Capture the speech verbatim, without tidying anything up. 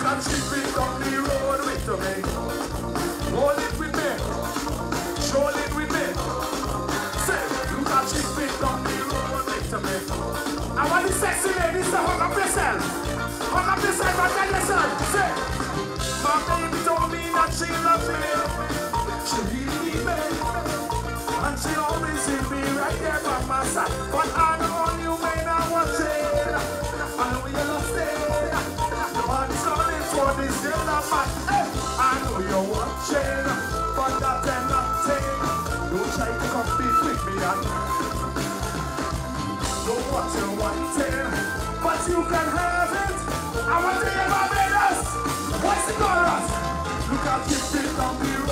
can keep it on the road with me. Hold it with me. Roll it with me. Say, you can keep it on the road with me. I want the sexy ladies to hug up yourself. Hug up yourself and tell yourself. Say, my baby told me that she loves me. She really needs me. And she always will be right there by my side. But I know you may not watch it. I know you lost it. But it's only for this little man. Hey, I know you're watching. But that ain't nothing. Don't try to compete with me and know what you're wanting. But you can have it. I want to hear Barbados. What's the chorus? You can keep it on the